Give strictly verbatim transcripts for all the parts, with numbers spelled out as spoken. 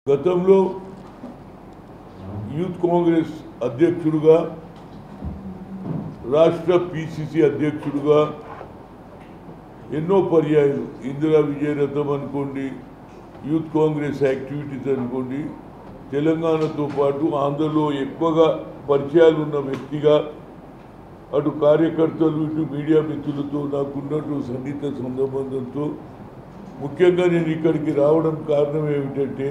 గతంలో యూత్ కాంగ్రెస్ అధ్యక్షుడుగా రాష్ట్ర పిసిసి అధ్యక్షుడుగా ఎన్నో పర్యాయాలు ఇందిరా విజయరథం అనుకోండి, యూత్ కాంగ్రెస్ యాక్టివిటీస్ అనుకోండి, తెలంగాణతో పాటు ఆంధ్రలో ఎక్కువగా పరిచయాలు ఉన్న వ్యక్తిగా అటు కార్యకర్తలు ఇటు మీడియా మిత్రులతో నాకున్నట్టు సన్నిహిత సంబంధంతో ముఖ్యంగా నేను ఇక్కడికి రావడం కారణం ఏమిటంటే,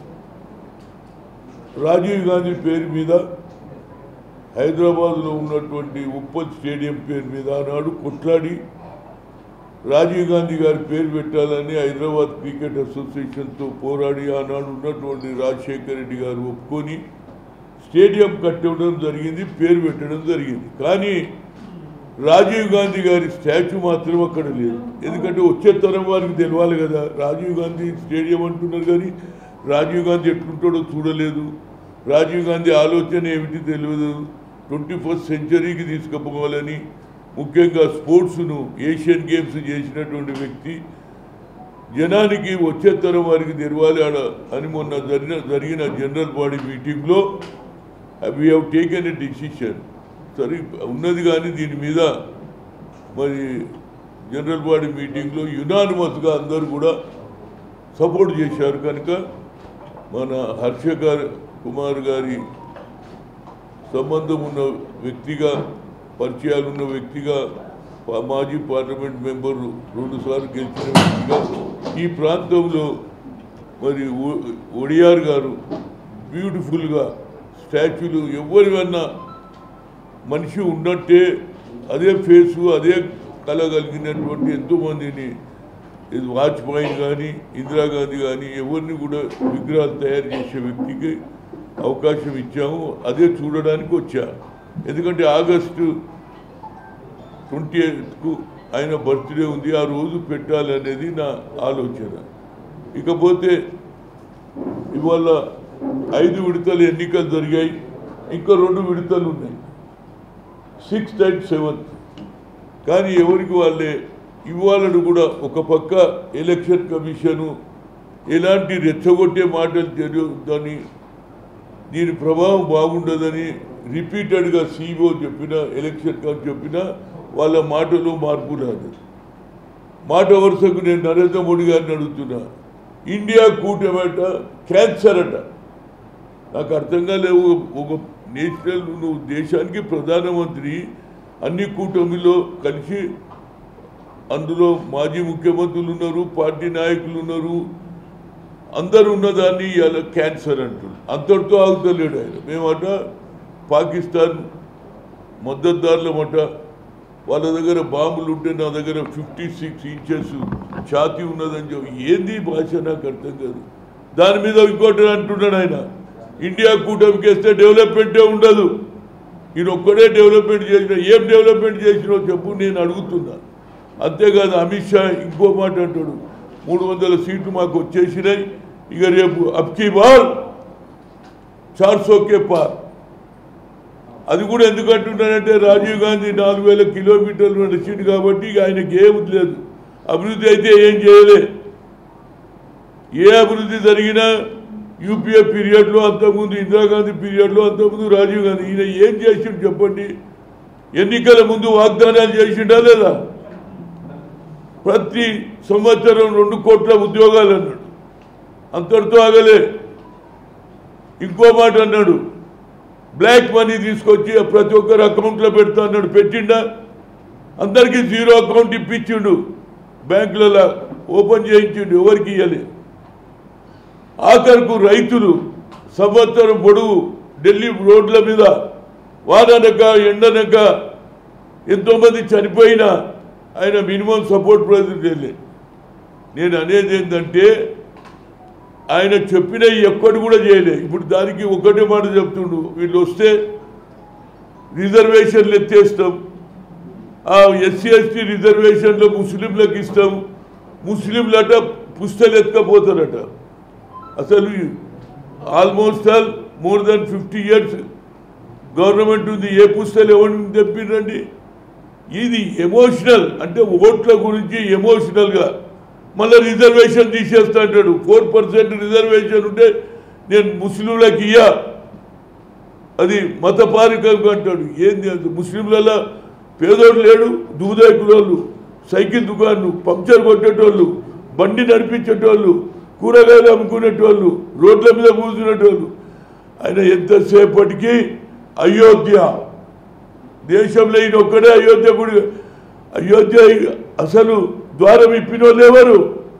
రాజీవ్ గాంధీ పేరు మీద హైదరాబాద్లో ఉన్నటువంటి ఉప్పల్ స్టేడియం పేరు మీద ఆనాడు కొట్లాడి రాజీవ్ గాంధీ గారి పేరు పెట్టాలని హైదరాబాద్ క్రికెట్ అసోసియేషన్తో పోరాడి ఆనాడు ఉన్నటువంటి రాజశేఖర్ రెడ్డి గారు ఒప్పుకొని స్టేడియం కట్టడం జరిగింది, పేరు పెట్టడం జరిగింది. కానీ రాజీవ్ గాంధీ గారి స్టాచ్యూ మాత్రం అక్కడ లేదు. ఎందుకంటే వచ్చే తరం వారికి తెలియాలి కదా, రాజీవ్ గాంధీ స్టేడియం అంటున్నారు కానీ రాజీవ్ గాంధీ ఎట్లుంటాడో చూడలేదు, రాజీవ్ గాంధీ ఆలోచన ఏమిటి తెలియదు. ట్వంటీ ఫస్ట్ సెంచరీకి తీసుకుపోవాలని ముఖ్యంగా స్పోర్ట్స్ను ఏషియన్ గేమ్స్ చేసినటువంటి వ్యక్తి జనానికి వచ్చే తరం వారికి తెరవాలి ఆడ అని మొన్న జరిగిన జరిగిన జనరల్ బాడీ మీటింగ్లో we have taken a decision. సరే ఉన్నది కానీ దీని మీద మరి జనరల్ బాడీ మీటింగ్లో యునానిమస్గా అందరూ కూడా సపోర్ట్ చేశారు. కనుక మన హర్ష గారు కుమార్ గారి సంబంధం ఉన్న వ్యక్తిగా, పరిచయాలు ఉన్న వ్యక్తిగా, మాజీ పార్లమెంట్ మెంబరు రెండుసార్లు గెలిచిన వ్యక్తిగా ఈ ప్రాంతంలో మరి ఒడియార్ గారు బ్యూటిఫుల్గా స్టాచ్యూలు ఎవరివన్నా మనిషి ఉన్నట్టే అదే ఫేసు అదే కళ కలిగినటువంటి ఎంతోమందిని, ఇది వాజ్పేయి కానీ ఇందిరాగాంధీ కానీ ఎవరిని కూడా విగ్రహాలు తయారు చేసే వ్యక్తికి అవకాశం ఇచ్చాము. అదే చూడడానికి వచ్చా. ఎందుకంటే ఆగస్టు ట్వంటీ ఎయిత్కు ఆయన బర్త్డే ఉంది, ఆ రోజు పెట్టాలనేది నా ఆలోచన. ఇకపోతే ఇవాళ ఐదు విడతలు ఎన్నికలు జరిగాయి, ఇంకా రెండు విడతలు ఉన్నాయి, సిక్స్త్ అండ్ సెవెంత్. కానీ ఎవరికి వాళ్ళే ఇవాళను కూడా ఒక పక్క ఎలక్షన్ కమిషను ఎలాంటి రెచ్చగొట్టే మాటలు తెలియదని, దీని ప్రభావం బాగుండదని రిపీటెడ్గా సీఈఓ చెప్పిన, ఎలక్షన్ కమిషన్ చెప్పినా వాళ్ళ మాటలో మార్పు రాదు. మాట వరుసకు నేను నరేంద్ర మోడీ గారిని అడుగుతున్నా, ఇండియా కూటమట క్యాన్సర్ అట. నాకు అర్థంగా లేవు. ఒక నేషనల్ నువ్వు దేశానికి ప్రధానమంత్రి, అన్ని కూటమిలో కలిసి అందులో మాజీ ముఖ్యమంత్రులు ఉన్నారు, పార్టీ నాయకులు ఉన్నారు, అందరు ఉన్నదాన్ని ఇలా క్యాన్సర్ అంటున్నారు. అంతటితో ఆగుతలేడు ఆయన. మేమట పాకిస్తాన్ మద్దతుదారులమట, వాళ్ళ దగ్గర బాంబులు ఉంటే నా దగ్గర ఫిఫ్టీ సిక్స్ ఇంచెస్ ఛాతీ ఉన్నదని చెప్పి ఏంది భాష నాకు అర్థం కాదు. దాని మీద ఇంకోటి అంటున్నాడు ఆయన, ఇండియా కూటమికి వేస్తే డెవలప్మెంటే ఉండదు, ఈయన ఒక్కడే డెవలప్మెంట్ చేసిన. ఏం డెవలప్మెంట్ చేసినో చెప్పు, నేను అడుగుతున్నా. అంతేకాదు అమిత్ షా ఇంకో మాట అంటాడు, మూడు వందల సీట్లు మాకు వచ్చేసినాయి, ఇక రేపు అబ్కీ బార్ చార్ సోకే పార్. అది కూడా ఎందుకు అంటున్నానంటే, రాజీవ్ గాంధీ నాలుగు వేల కిలోమీటర్లు నడిచిండు కాబట్టి ఇక ఆయనకి ఏం లేదు. అభివృద్ధి అయితే ఏం చేయలే. ఏ అభివృద్ధి జరిగినా యూపీఏ పీరియడ్లో అంతకుముందు, ఇందిరాగాంధీ పీరియడ్లో అంతకుముందు రాజీవ్ గాంధీ. ఈయన ఏం చేసిండు చెప్పండి? ఎన్నికల ముందు వాగ్దానాలు చేసిండా లేదా? ప్రతి సంవత్సరం రెండు కోట్ల ఉద్యోగాలు అన్నాడు, అంతటితో ఆగలే. ఇంకో మాట అన్నాడు, బ్లాక్ మనీ తీసుకొచ్చి ప్రతి ఒక్కరు అకౌంట్లో పెడతా అన్నాడు. పెట్టిండా? అందరికీ జీరో అకౌంట్ ఇప్పించిండు, బ్యాంకులలో ఓపెన్ చేయించిండు, ఎవరికి ఇవ్వలే. ఆఖరుకు రైతులు సంవత్సరం పొడుగు ఢిల్లీ రోడ్ల మీద వాననక ఎండనక ఎంతోమంది చనిపోయినా ఆయన మినిమం సపోర్ట్ ప్రైజ్ వెళ్ళే. నేను అనేది ఏంటంటే, ఆయన చెప్పినవి ఎక్కడి కూడా చేయలే. ఇప్పుడు దానికి ఒకటే మాట చెప్తుండు, వీళ్ళు వస్తే రిజర్వేషన్లు ఎత్తేస్తాం, ఆ ఎస్సీ ఎస్టీ రిజర్వేషన్లో ముస్లింలకు ఇస్తాం, ముస్లింలట పుస్తలు ఎత్తుకపోతారట. అసలు almost all more than fifty years government ఉంది, ఏ పుస్తలు ఎవరిని తెప్పిండండి? ఇది ఎమోషనల్, అంటే ఓట్ల గురించి ఎమోషనల్గా మళ్ళీ రిజర్వేషన్ తీసేస్తా అంటాడు. ఫోర్ పర్సెంట్ రిజర్వేషన్ ఉంటే నేను ముస్లింలకు ఇయ్యా, అది మతపారికం అంటాడు. ఏంది అది? ముస్లింలలో పేదోడు లేడు, దూదాకులోళ్ళు, సైకిల్ దుకాణాలు, పంక్చర్ కొట్టేటోళ్ళు, బండి నడిపించేటోళ్ళు, కూరగాయలు అమ్ముకునేటోళ్ళు, రోడ్ల మీద కూర్చునేటోళ్ళు. ఆయన ఎంతసేపటికి అయోధ్య దేశంలో ఈయన ఒక్కడే అయోధ్య గుడి. అయోధ్య అసలు ద్వారం ఇప్పిన వాళ్ళు ఎవరు?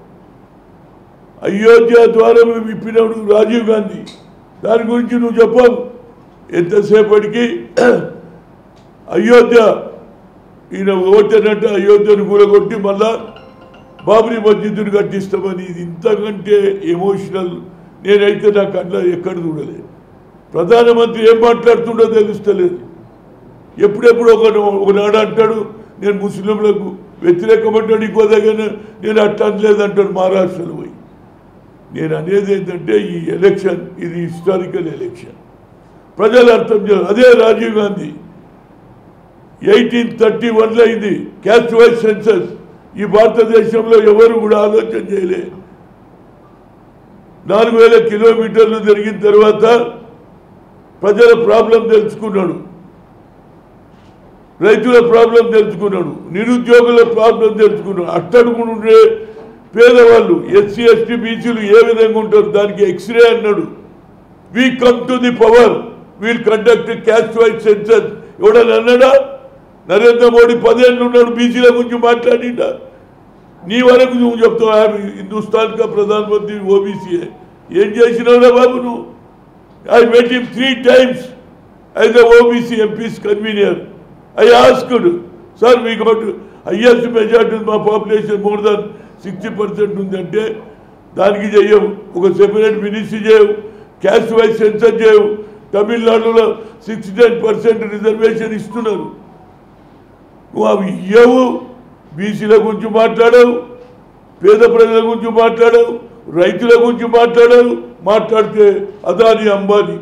అయోధ్య ద్వారం ఇప్పినప్పుడు రాజీవ్ గాంధీ. దాని గురించి నువ్వు చెప్పావు. ఎంతసేపటికి అయోధ్య ఈయన ఓటనంటే అయోధ్యను కూడగొట్టి మళ్ళా బాబ్రీ మస్జిద్దును కట్టిస్తామని. ఇది ఇంతకంటే ఎమోషనల్ నేనైతే నా కళ్ళ ఎక్కడ చూడలేదు. ప్రధానమంత్రి ఏం మాట్లాడుతుండో తెలుస్తలేదు. ఎప్పుడెప్పుడు ఒక ఒకనాడు అంటాడు నేను ముస్లింలకు వ్యతిరేకమంటాడు, ఇంకో దగ్గర నేను అట్లా అనలేదంటాడు మహారాష్ట్రలో పోయి. నేను అనేది ఏంటంటే ఈ ఎలక్షన్ ఇది హిస్టారికల్ ఎలక్షన్, ప్రజలు అర్థం చేయాలి. అదే రాజీవ్ గాంధీ ఎయిటీన్ థర్టీ వన్లో అయింది క్యాస్ట్ వైజ్ సెన్సస్. ఈ భారతదేశంలో ఎవరు కూడా ఆలోచన చేయలే. నాలుగు వేల కిలోమీటర్లు జరిగిన తర్వాత ప్రజల ప్రాబ్లం తెలుసుకున్నాడు, రైతుల ప్రాబ్లం తెలుసుకున్నాడు, నిరుద్యోగుల ప్రాబ్లం తెలుసుకున్నాడు. అట్టడుగుండే పేదవాళ్ళు ఎస్సీ ఎస్టీ బీసీలు ఏ విధంగా ఉంటారు దానికి ఎక్స్రే అన్నాడు. We come to the power, we'll conduct caste wise census. ఎవడని అన్నాడా? నరేంద్ర మోడీ పదేళ్ళు ఉన్నాడు, బీసీల గురించి మాట్లాడిండా? నీ వరకు నువ్వు చెప్తావు హిందుస్థాన్ కా ప్రధానమంత్రి ఓబీసీ. ఏం చేసినావురా బాబు నువ్వు? I met him three times as the OBC MPs convener. I asked sir we got highest majority మా population more than sixty percent ఉందంటే దానికి చేయవు, ఒక సెపరేట్ మినిస్ట్రీ చేయవు, క్యాస్ట్ వైజ్ సెన్సర్ చేయవు. తమిళనాడులో సిక్స్టీ నైన్ పర్సెంట్ రిజర్వేషన్ ఇస్తున్నారు, నువ్వు అవి ఇయ్యవు. బీసీల గురించి మాట్లాడవు, పేద ప్రజల గురించి మాట్లాడవు, రైతుల గురించి మాట్లాడవు. మాట్లాడితే అదాని అంబానీ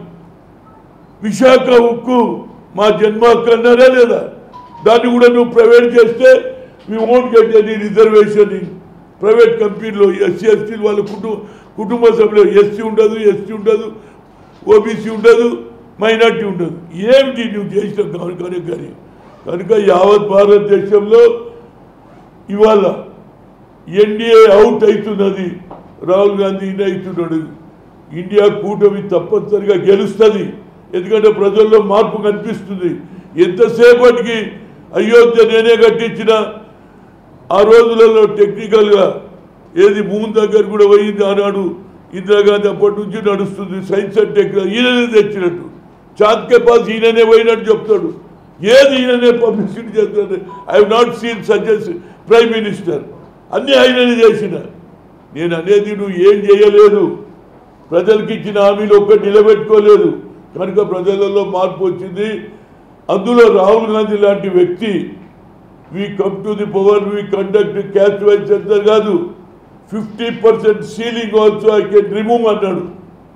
విశాఖ ఉక్కు మా జన్మ హక్కు అన్నారా లేదా? దాన్ని కూడా నువ్వు ప్రైవేట్ చేస్తే we won't get any reservation in private కంపెనీలో. ఎస్సీ ఎస్టీలు వాళ్ళ కుటుంబ కుటుంబ సభ్యులు ఎస్సీ ఉండదు, ఎస్టీ ఉండదు, ఓబీసీ ఉండదు, మైనార్టీ ఉండదు. ఏమిటి నువ్వు చేసిన కనుక కానీ కనుక యావత్ భారతదేశంలో ఇవాళ ఎన్డీఏ అవుట్ అవుతున్నది, రాహుల్ గాంధీ ఇన్ అవుతున్నాడు. ఇండియా కూటమి తప్పనిసరిగా గెలుస్తుంది, ఎందుకంటే ప్రజల్లో మార్పు కనిపిస్తుంది. ఎంతసేపటికి అయోధ్య నేనే కట్టించిన ఆ రోజులలో టెక్నికల్గా ఏది మూన్ దగ్గర కూడా పోయింది ఆనాడు ఇందిరాగాంధీ. అప్పటి నుంచి నడుస్తుంది సైన్స్ అండ్ టెక్నాలజీ. ఈయననే తెచ్చినట్టు చాంద్కే పాస్ ఈయననే పోయినట్టు చెప్తాడు. ఏది ఈయననే పబ్లిసిటీ చేస్తాడు. I have not seen such prime minister. అన్నీ ఆయననే చేసిన. నేను అనేది నువ్వు ఏం చేయలేదు, ప్రజలకు ఇచ్చిన హామీలు ఒక్కటి నిలబెట్టుకోలేదు. కనుక ప్రజలలో మార్పు వచ్చింది. అందులో రాహుల్ గాంధీ లాంటి వ్యక్తి we come to the power, we conduct caste wise census కాదు, fifty percent ceiling also I can remove అన్నాడు.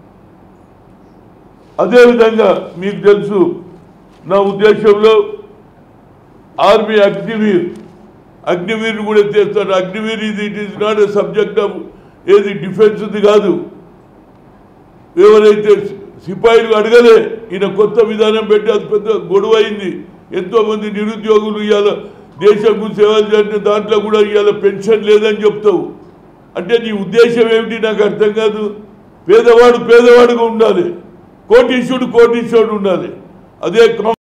అదేవిధంగా మీకు తెలుసు నా ఉద్దేశంలో ఆర్మీ అగ్నివీర్ అగ్నివీర్ని కూడా చేస్తాడు. అగ్నివీర్ ఇది it is not a subject of ఏది డిఫెన్స్ది కాదు. ఎవరైతే సిపాయిలు అడగలే, ఈయన కొత్త విధానం పెట్టి అది పెద్ద గొడవ అయింది. ఎంతోమంది నిరుద్యోగులు ఇవాళ దేశంకు సేవలు చేసిన దాంట్లో కూడా ఇవాళ పెన్షన్ లేదని చెప్తావు. అంటే నీ ఉద్దేశం ఏమిటి నాకు అర్థం కాదు. పేదవాడు పేదవాడుగా ఉండాలి, కోటీశ్వరుడు కోటీశ్వరుడు ఉండాలి. అదే